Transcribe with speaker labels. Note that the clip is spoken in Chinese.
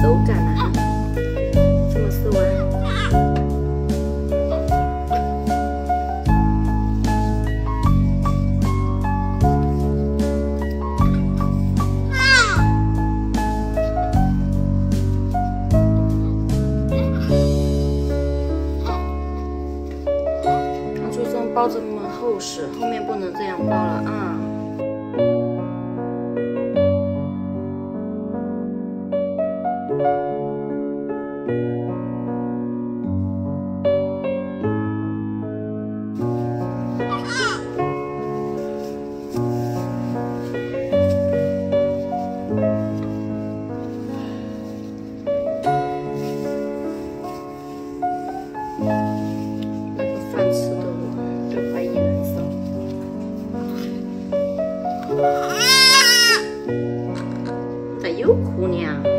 Speaker 1: 手感啊，这么瘦啊！当初这样包这么厚实，后面不能这样包了啊！ 那个饭吃的我就怀疑人生。咋又哭呢？